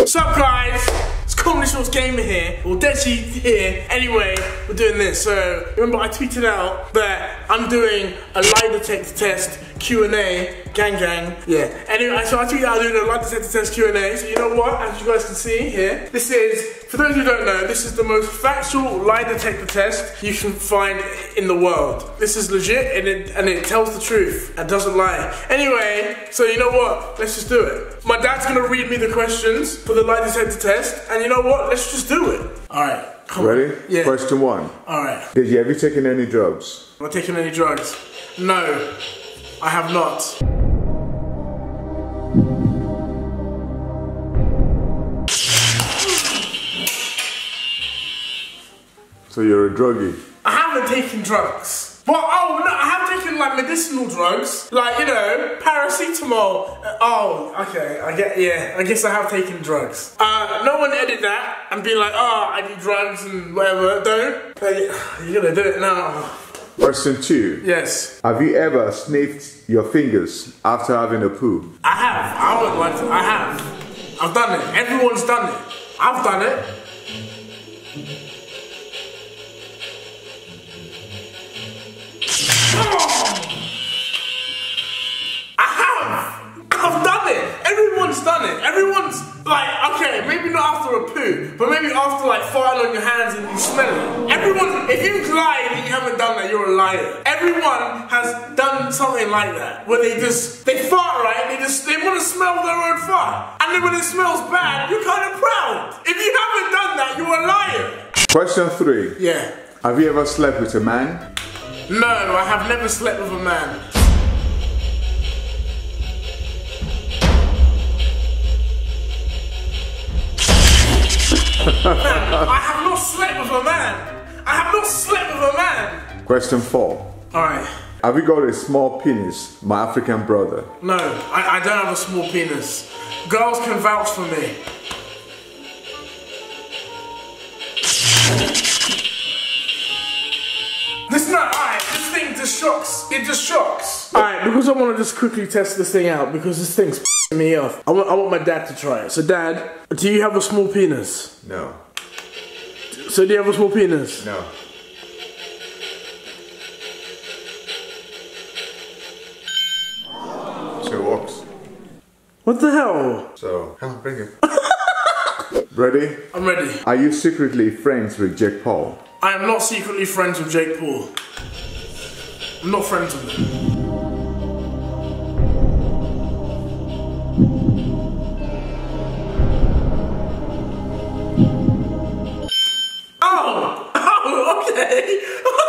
What's up, guys? It's Comedy Shorts Gamer here, or Deji here. Anyway, we're doing this. So, remember I tweeted out that I'm doing a lie detector test Q&A, gang. Yeah. Anyway, so I tweeted out doing a lie detector test Q&A. So you know what? As you guys can see here, this is, for those who don't know, this is the most factual lie detector test you can find in the world. This is legit and it tells the truth and doesn't lie. Anyway, so you know what? Let's just do it. My dad's gonna read me the questions for the lie detector test, and you know what? Let's just do it. Alright. Ready? Yeah. Question 1. Alright. Did you have you taken any drugs? Am I taking any drugs? No, I have not. So you're a druggie? I haven't taken drugs. But, oh no, I have taken like medicinal drugs. Like, you know, paracetamol. Oh, okay, I guess I have taken drugs. No one edit that and be like, oh, I do drugs and whatever. Don't. You're gonna do it now. Question 2. Yes. Have you ever sniffed your fingers after having a poo? I have. I wouldn't like to. I have. I've done it. Everyone's done it. I've done it. I've done it. Everyone's done it. Everyone's like, okay, maybe not after a poo, but maybe after like farting on your hands and you smell it. Everyone, if you've lied and you haven't done that, you're a liar. Everyone has done something like that, where they fart, right? They want to smell their own fart. And then when it smells bad, you're kind of proud. If you haven't done that, you're a liar. Question 3. Yeah. Have you ever slept with a man? No, I have never slept with a man. I have not slept with a man. I have not slept with a man. Question 4. Alright. Have you got a small penis, my African brother? No, I don't have a small penis. Girls can vouch for me. This not alright, this thing just shocks. It just shocks. Alright, because I want to just quickly test this thing out because this thing's pissing me off. I want my dad to try it. So Dad, do you have a small penis? No. So do you have a small penis? No. So it works. What the hell? So, come on, bring it. Ready? I'm ready. Are you secretly friends with Jake Paul? I am not secretly friends with Jake Paul. I'm not friends with him. Oh, okay.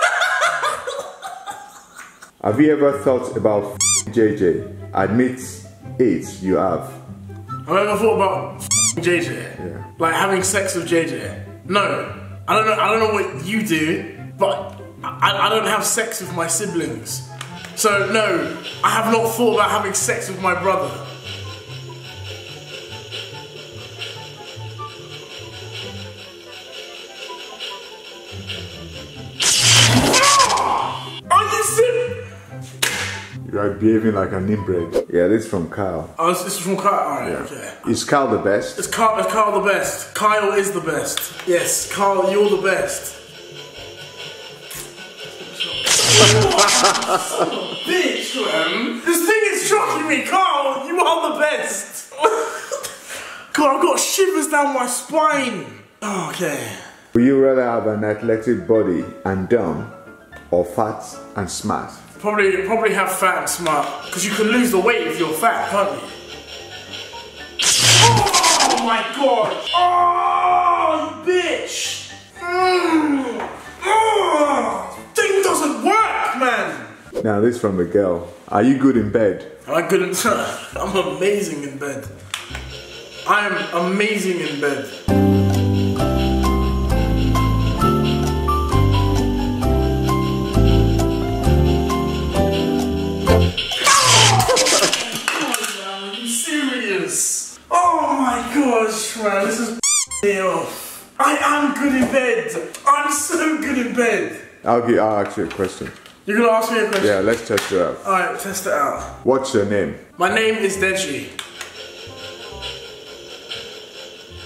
Have you ever thought about JJ? Admit it, you have. Have I ever thought about JJ? Yeah. Like having sex with JJ? No. I don't know what you do, but I don't have sex with my siblings. So no, I have not thought about having sex with my brother. Are you serious? You are behaving like an inbred. Yeah, this is from Kyle. Oh, this is from Kyle? Alright, Yeah. okay. Is Kyle the best? It's Kyle the best. Kyle is the best. Yes, Kyle, you're the best. Bitch, man. This thing is shocking me, Kyle. You are the best. God, I've got shivers down my spine. Oh, okay. Would you rather have an athletic body and dumb, or fat and smart? Probably have fat and smart, because you can lose the weight if you're fat, can't you? Oh my god! Oh, you bitch! Oh, thing doesn't work, man! Now this from a girl. Are you good in bed? I couldn't. I'm amazing in bed. I am amazing in bed. Oh my gosh, man, this is me off. I am good in bed. I'm so good in bed. I'll ask you a question. You're gonna ask me a question? Yeah, let's test it out. Alright, test it out. What's your name? My name is Deji.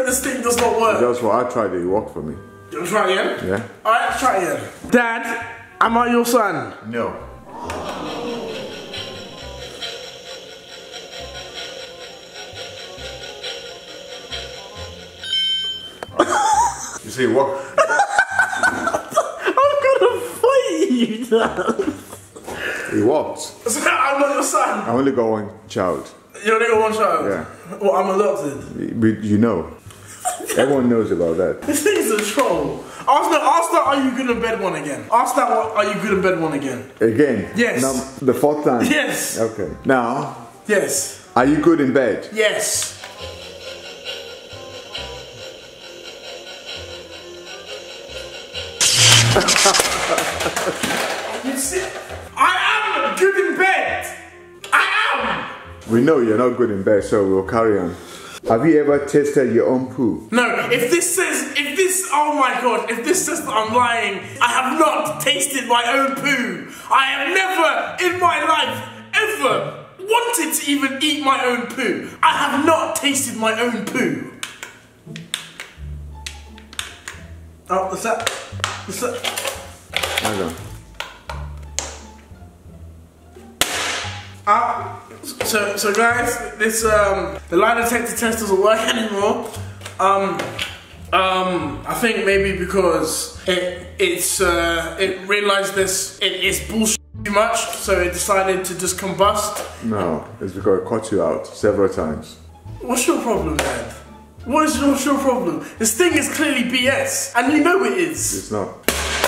when this thing does not work. That's what I tried it worked for me. You want to try again? Yeah. Alright, let's try again. Dad, am I your son? No. You see what? I'm gonna fight you, Dad. It worked. So I'm not your son. I only got one child. You only got one child? Yeah. Well, I'm adopted. But you know. Everyone knows about that. This thing is a troll. Ask that, are you good in bed one again? Ask that, are you good in bed one again? Again? Yes. Now, the fourth time? Yes. Okay. Now, Yes. are you good in bed? Yes. You see, I am good in bed. I am. We know you're not good in bed, so we'll carry on. Have you ever tasted your own poo? No, oh my god, if this says that I'm lying, I have not tasted my own poo. I have never in my life ever wanted to even eat my own poo. I have not tasted my own poo. Oh, what's that? What's that? Hang on. So guys, this the lie detector test doesn't work anymore. I think maybe because it realized this it's bullshit too much, so it decided to just combust. No, it's because it caught you out several times. What's your problem, Dad? What's your problem? This thing is clearly BS, and you know it is. It's not.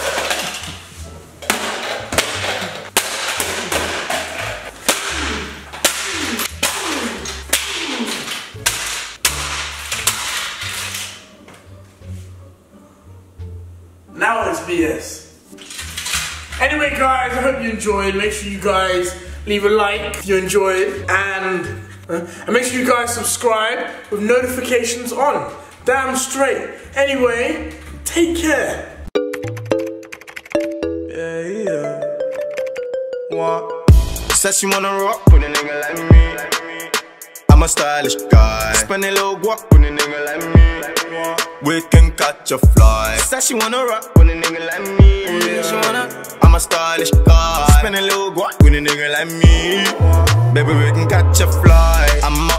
Now it's BS. Anyway guys, I hope you enjoyed. Make sure you guys leave a like if you enjoyed, and make sure you guys subscribe with notifications on. Damn straight. Anyway, take care. Yeah. What? Said she wanna rock with a nigga like me. I'm a stylish guy. Spend a little guap with a nigga like me. We can catch a fly. Said she wanna rock with a nigga like me. She wanna. I'm a stylish guy. Spend a little guap with a nigga like me. Baby, we can catch a fly. I'm